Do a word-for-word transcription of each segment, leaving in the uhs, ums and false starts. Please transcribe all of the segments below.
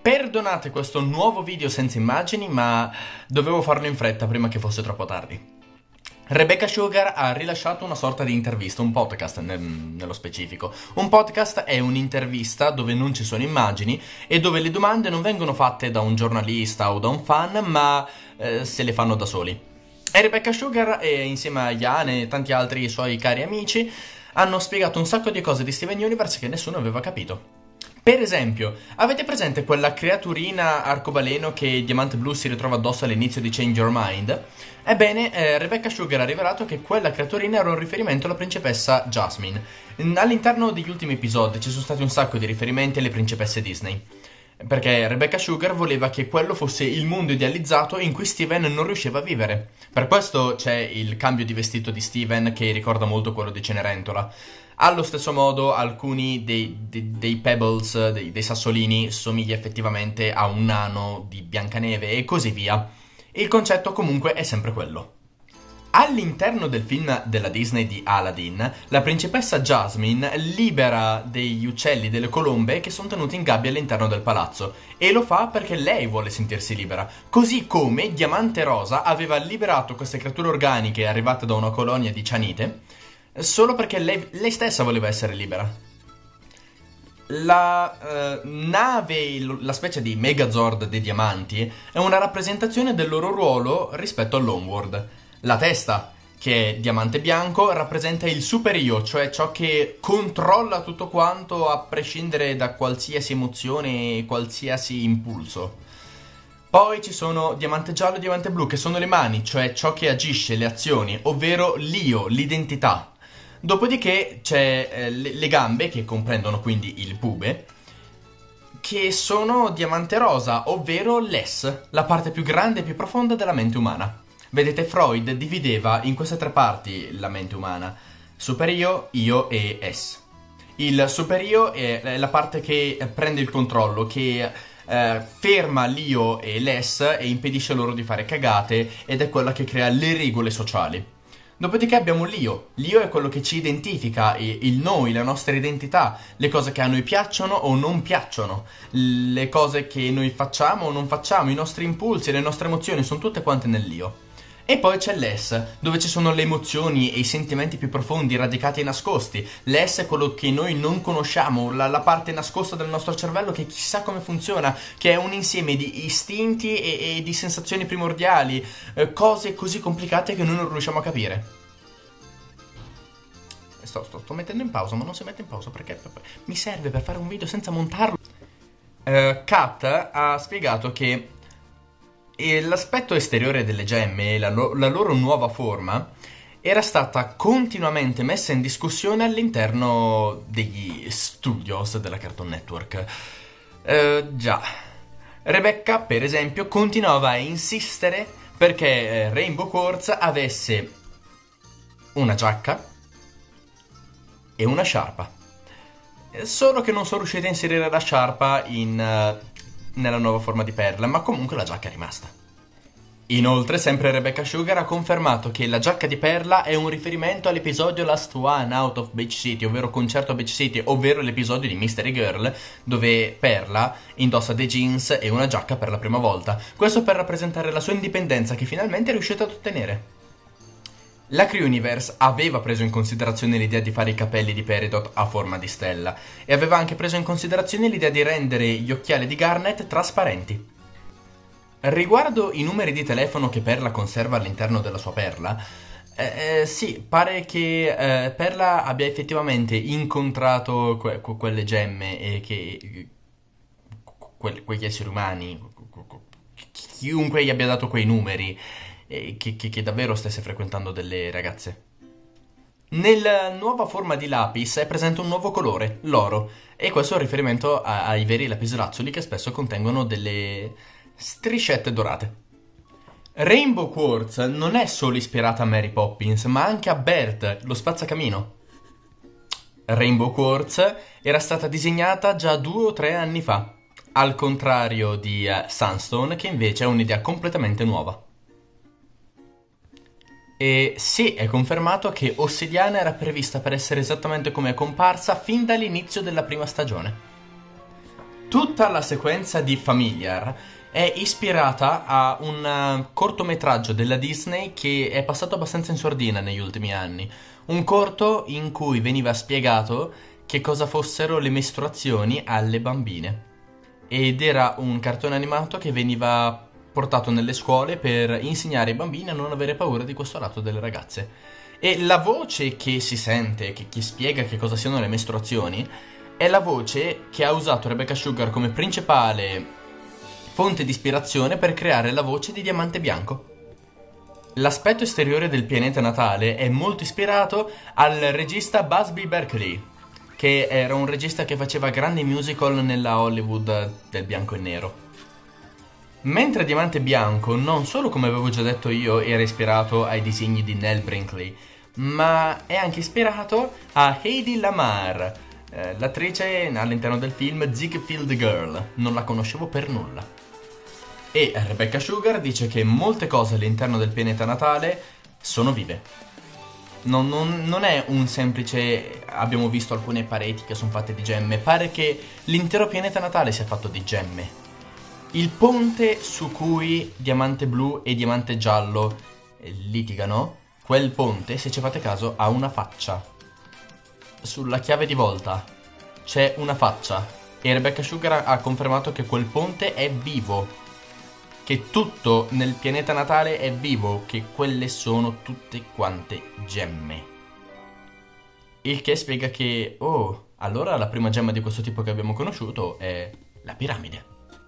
Perdonate questo nuovo video senza immagini, ma dovevo farlo in fretta prima che fosse troppo tardi. Rebecca Sugar ha rilasciato una sorta di intervista, un podcast nel, nello specifico. Un podcast è un'intervista dove non ci sono immagini e dove le domande non vengono fatte da un giornalista o da un fan, ma eh, se le fanno da soli. E Rebecca Sugar, e insieme a Ian e tanti altri suoi cari amici, hanno spiegato un sacco di cose di Steven Universe che nessuno aveva capito. Per esempio, avete presente quella creaturina arcobaleno che Diamante Blu si ritrova addosso all'inizio di Change Your Mind? Ebbene, eh, Rebecca Sugar ha rivelato che quella creaturina era un riferimento alla principessa Jasmine. All'interno degli ultimi episodi ci sono stati un sacco di riferimenti alle principesse Disney, perché Rebecca Sugar voleva che quello fosse il mondo idealizzato in cui Steven non riusciva a vivere. Per questo c'è il cambio di vestito di Steven che ricorda molto quello di Cenerentola. Allo stesso modo alcuni dei, dei, dei pebbles, dei, dei sassolini, somiglia effettivamente a un nano di Biancaneve e così via. Il concetto comunque è sempre quello. All'interno del film della Disney di Aladdin, la principessa Jasmine libera degli uccelli, delle colombe che sono tenuti in gabbia all'interno del palazzo, e lo fa perché lei vuole sentirsi libera, così come Diamante Rosa aveva liberato queste creature organiche arrivate da una colonia di cianite solo perché lei, lei stessa voleva essere libera. La uh, nave, la specie di Megazord dei diamanti, è una rappresentazione del loro ruolo rispetto all'Homeworld. La testa, che è diamante bianco, rappresenta il super io, cioè ciò che controlla tutto quanto a prescindere da qualsiasi emozione e qualsiasi impulso. Poi ci sono diamante giallo e diamante blu, che sono le mani, cioè ciò che agisce, le azioni, ovvero l'io, l'identità. Dopodiché c'è eh, le, le gambe, che comprendono quindi il pube, che sono diamante rosa, ovvero l'es, la parte più grande e più profonda della mente umana. Vedete, Freud divideva in queste tre parti la mente umana: superio, io e es. Il superio è la parte che prende il controllo, che eh, ferma l'io e l'es e impedisce loro di fare cagate, ed è quella che crea le regole sociali. Dopodiché abbiamo l'io. L'io è quello che ci identifica, il noi, la nostra identità, le cose che a noi piacciono o non piacciono, le cose che noi facciamo o non facciamo, i nostri impulsi, le nostre emozioni, sono tutte quante nell'io. E poi c'è l'es, dove ci sono le emozioni e i sentimenti più profondi, radicati e nascosti. L'es è quello che noi non conosciamo, la, la parte nascosta del nostro cervello che chissà come funziona, che è un insieme di istinti e, e di sensazioni primordiali, eh, cose così complicate che noi non riusciamo a capire. Sto, sto, sto mettendo in pausa, ma non si mette in pausa perché mi serve per fare un video senza montarlo. Uh, Kat ha spiegato che l'aspetto esteriore delle gemme, la, lo- la loro nuova forma, era stata continuamente messa in discussione all'interno degli studios della Cartoon Network. Uh, già. Rebecca, per esempio, continuava a insistere perché eh, Rainbow Quartz avesse una giacca e una sciarpa. Solo che non sono riusciti a inserire la sciarpa in... Uh, nella nuova forma di perla, ma comunque la giacca è rimasta. Inoltre, sempre Rebecca Sugar ha confermato che la giacca di perla è un riferimento all'episodio Last One Out of Beach City, ovvero Concerto a Beach City, ovvero l'episodio di Mystery Girl, dove Perla indossa dei jeans e una giacca per la prima volta. Questo per rappresentare la sua indipendenza, che finalmente è riuscita ad ottenere. La Crewniverse aveva preso in considerazione l'idea di fare i capelli di Peridot a forma di stella, e aveva anche preso in considerazione l'idea di rendere gli occhiali di Garnet trasparenti. Riguardo i numeri di telefono che Perla conserva all'interno della sua perla, eh, eh, sì, pare che eh, Perla abbia effettivamente incontrato que- que- quelle gemme e che que- quegli esseri umani, chiunque gli abbia dato quei numeri, e che, che, che davvero stesse frequentando delle ragazze. Nella nuova forma di lapis è presente un nuovo colore, l'oro, e questo è un riferimento a, ai veri lapislazzuli, che spesso contengono delle striscette dorate. Rainbow Quartz non è solo ispirata a Mary Poppins, ma anche a Bert, lo spazzacamino. Rainbow Quartz era stata disegnata già due o tre anni fa, al contrario di uh, Sunstone, che invece è un'idea completamente nuova. E sì, è confermato che Ossidiana era prevista per essere esattamente come è comparsa fin dall'inizio della prima stagione. Tutta la sequenza di Familiar è ispirata a un uh, cortometraggio della Disney che è passato abbastanza in sordina negli ultimi anni. Un corto in cui veniva spiegato che cosa fossero le mestruazioni alle bambine. Ed era un cartone animato che veniva portato nelle scuole per insegnare ai bambini a non avere paura di questo lato delle ragazze. E la voce che si sente, che, che spiega che cosa siano le mestruazioni, è la voce che ha usato Rebecca Sugar come principale fonte di ispirazione per creare la voce di Diamante Bianco. L'aspetto esteriore del pianeta natale è molto ispirato al regista Busby Berkeley, che era un regista che faceva grandi musical nella Hollywood del bianco e nero. Mentre Diamante Bianco, non solo come avevo già detto io, era ispirato ai disegni di Nell Brinkley, ma è anche ispirato a Hedy Lamarr, eh, l'attrice all'interno del film Ziegfeld Girl. Non la conoscevo per nulla. E Rebecca Sugar dice che molte cose all'interno del pianeta natale sono vive. Non, non, non è un semplice abbiamo visto alcune pareti che sono fatte di gemme. Pare che l'intero pianeta natale sia fatto di gemme. Il ponte su cui Diamante Blu e Diamante Giallo litigano, quel ponte, se ci fate caso, ha una faccia. Sulla chiave di volta c'è una faccia. E Rebecca Sugar ha confermato che quel ponte è vivo, che tutto nel pianeta natale è vivo, che quelle sono tutte quante gemme. Il che spiega che, oh, allora la prima gemma di questo tipo che abbiamo conosciuto è la piramide.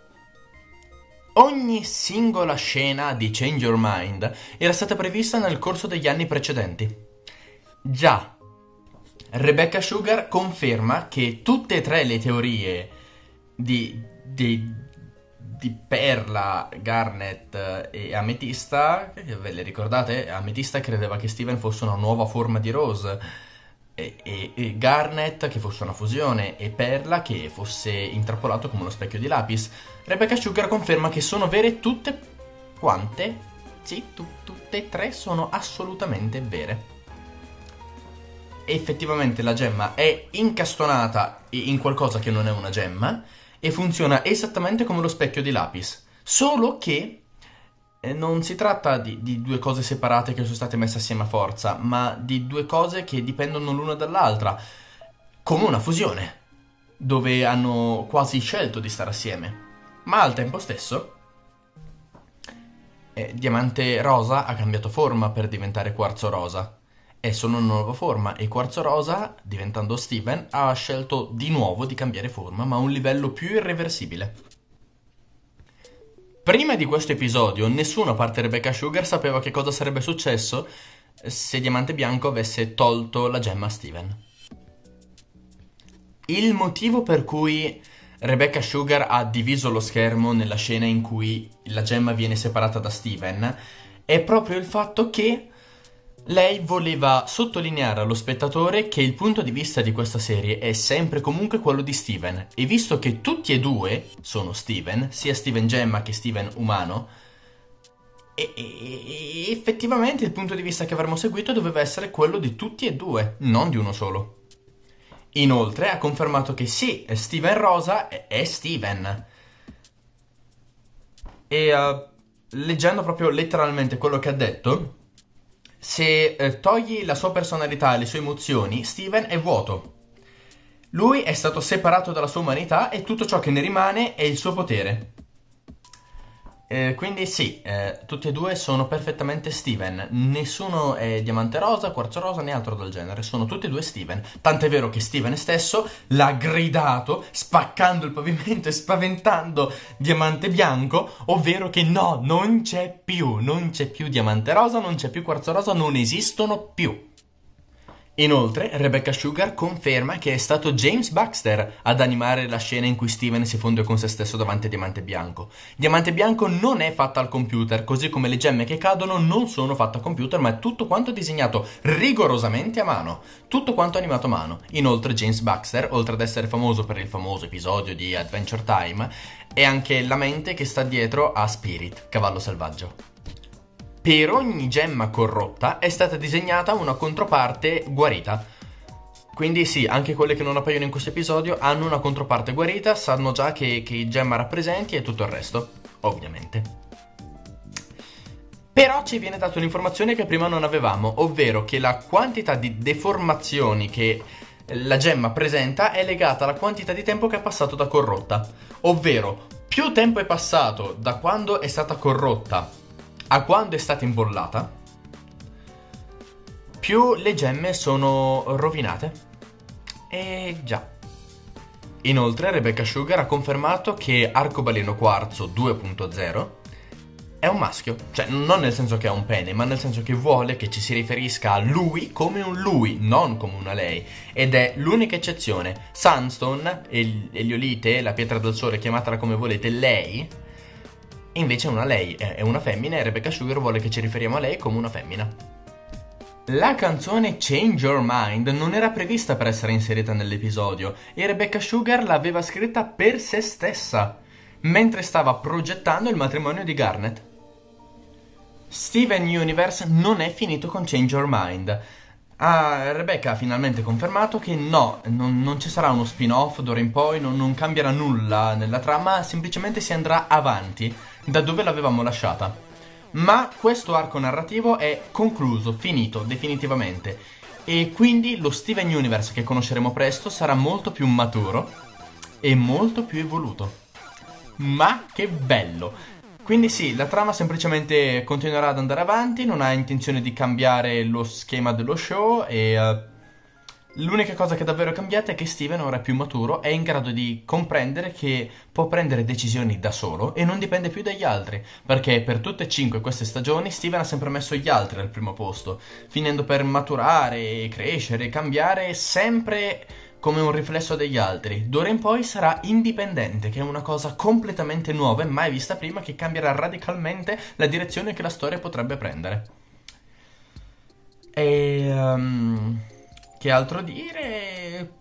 Ogni singola scena di Change Your Mind era stata prevista nel corso degli anni precedenti. Già, Rebecca Sugar conferma che tutte e tre le teorie di, di, di Perla, Garnet e Ametista, ve le ricordate? Ametista credeva che Steven fosse una nuova forma di Rose, e, e, e Garnet che fosse una fusione, e Perla che fosse intrappolato come uno specchio di Lapis. Rebecca Sugar conferma che sono vere tutte quante, sì, tu, tutte e tre sono assolutamente vere. Effettivamente la gemma è incastonata in qualcosa che non è una gemma e funziona esattamente come lo specchio di Lapis, solo che eh, non si tratta di, di due cose separate che sono state messe assieme a forza, ma di due cose che dipendono l'una dall'altra, come una fusione, dove hanno quasi scelto di stare assieme. Ma al tempo stesso eh, Diamante Rosa ha cambiato forma per diventare Quarzo Rosa. È solo una nuova forma e Quarzo Rosa, diventando Steven, ha scelto di nuovo di cambiare forma, ma a un livello più irreversibile. Prima di questo episodio, nessuno a parte Rebecca Sugar sapeva che cosa sarebbe successo se Diamante Bianco avesse tolto la gemma a Steven. Il motivo per cui Rebecca Sugar ha diviso lo schermo nella scena in cui la gemma viene separata da Steven è proprio il fatto che lei voleva sottolineare allo spettatore che il punto di vista di questa serie è sempre comunque quello di Steven, e visto che tutti e due sono Steven, sia Steven Gemma che Steven umano, e, e, e effettivamente il punto di vista che avremmo seguito doveva essere quello di tutti e due, non di uno solo. Inoltre ha confermato che sì, Steven Rosa è Steven. E uh, leggendo proprio letteralmente quello che ha detto, se eh, togli la sua personalità e le sue emozioni, Steven è vuoto. Lui è stato separato dalla sua umanità e tutto ciò che ne rimane è il suo potere. Eh, quindi sì, eh, tutti e due sono perfettamente Steven. Nessuno è Diamante Rosa, Quarzo Rosa, né altro del genere. Sono tutti e due Steven. Tant'è vero che Steven stesso l'ha gridato, spaccando il pavimento e spaventando Diamante Bianco, ovvero che no, non c'è più. Non c'è più Diamante Rosa, non c'è più Quarzo Rosa, non esistono più. Inoltre, Rebecca Sugar conferma che è stato James Baxter ad animare la scena in cui Steven si fonde con se stesso davanti a Diamante Bianco. Diamante Bianco non è fatta al computer, così come le gemme che cadono non sono fatte al computer, ma è tutto quanto disegnato rigorosamente a mano, tutto quanto animato a mano. Inoltre James Baxter, oltre ad essere famoso per il famoso episodio di Adventure Time, è anche la mente che sta dietro a Spirit, cavallo selvaggio. Per ogni gemma corrotta è stata disegnata una controparte guarita. Quindi sì, anche quelle che non appaiono in questo episodio hanno una controparte guarita, sanno già che, che Gemma rappresenti e tutto il resto, ovviamente. Però ci viene data un'informazione che prima non avevamo, ovvero che la quantità di deformazioni che la Gemma presenta è legata alla quantità di tempo che è passato da corrotta. Ovvero, più tempo è passato da quando è stata corrotta a quando è stata imbollata, più le gemme sono rovinate. E già. Inoltre Rebecca Sugar ha confermato che Arcobaleno Quarzo due punto zero è un maschio. Cioè, non nel senso che ha un pene, ma nel senso che vuole che ci si riferisca a lui come un lui, non come una lei. Ed è l'unica eccezione. Sunstone, Eliolite, la pietra del sole, chiamatela come volete, lei, invece è una lei, è una femmina, e Rebecca Sugar vuole che ci riferiamo a lei come una femmina. La canzone Change Your Mind non era prevista per essere inserita nell'episodio e Rebecca Sugar l'aveva scritta per se stessa, mentre stava progettando il matrimonio di Garnet. Steven Universe non è finito con Change Your Mind. Ah, Rebecca ha finalmente confermato che no, non, non ci sarà uno spin-off d'ora in poi, non, non cambierà nulla nella trama, semplicemente si andrà avanti da dove l'avevamo lasciata. Ma questo arco narrativo è concluso, finito, definitivamente. E quindi lo Steven Universe che conosceremo presto sarà molto più maturo e molto più evoluto. Ma che bello! Quindi sì, la trama semplicemente continuerà ad andare avanti, non ha intenzione di cambiare lo schema dello show e... Uh, l'unica cosa che davvero è cambiata è che Steven ora è più maturo, è in grado di comprendere che può prendere decisioni da solo e non dipende più dagli altri, perché per tutte e cinque queste stagioni Steven ha sempre messo gli altri al primo posto, finendo per maturare, crescere, cambiare sempre come un riflesso degli altri. D'ora in poi sarà indipendente, che è una cosa completamente nuova e mai vista prima, che cambierà radicalmente la direzione che la storia potrebbe prendere. E... Um... Che altro dire?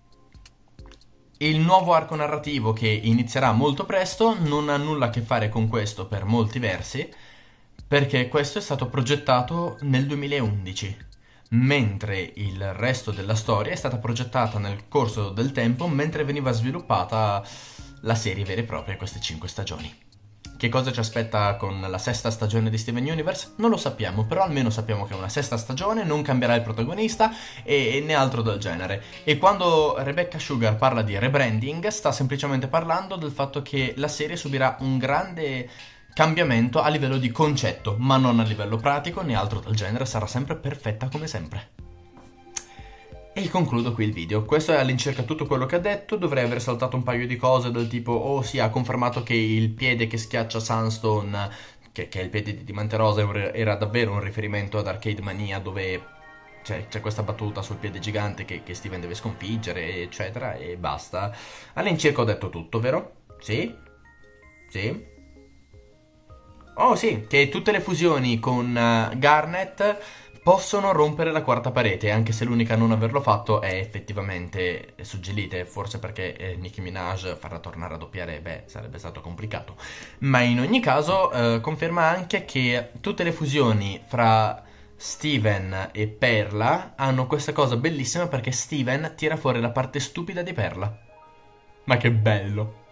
Il nuovo arco narrativo che inizierà molto presto non ha nulla a che fare con questo per molti versi, perché questo è stato progettato nel duemilaundici, mentre il resto della storia è stata progettata nel corso del tempo mentre veniva sviluppata la serie vera e propria, queste cinque stagioni. Che cosa ci aspetta con la sesta stagione di Steven Universe? Non lo sappiamo, però almeno sappiamo che è una sesta stagione, non cambierà il protagonista e, e né altro del genere. E quando Rebecca Sugar parla di rebranding, sta semplicemente parlando del fatto che la serie subirà un grande cambiamento a livello di concetto, ma non a livello pratico né altro del genere, sarà sempre perfetta come sempre. E concludo qui il video. Questo è all'incirca tutto quello che ha detto. Dovrei aver saltato un paio di cose del tipo: oh sì, ha confermato che il piede che schiaccia Sunstone, che, che è il piede di Diamante Rosa, era davvero un riferimento ad Arcade Mania, dove c'è, c'è questa battuta sul piede gigante che, che Steven deve sconfiggere, eccetera, e basta. All'incirca ho detto tutto, vero? Sì? Sì? Oh sì, che tutte le fusioni con uh, Garnet possono rompere la quarta parete, anche se l'unica a non averlo fatto è effettivamente Suggelite, forse perché eh, Nicki Minaj farà tornare a doppiare, beh, sarebbe stato complicato. Ma in ogni caso eh, conferma anche che tutte le fusioni fra Steven e Perla hanno questa cosa bellissima, perché Steven tira fuori la parte stupida di Perla. Ma che bello!